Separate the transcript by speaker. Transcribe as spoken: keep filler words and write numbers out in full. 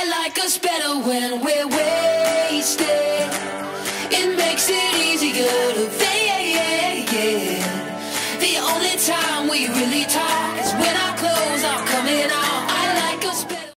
Speaker 1: I like us better when we're wasted. It makes it easier to fade. The only time we really talk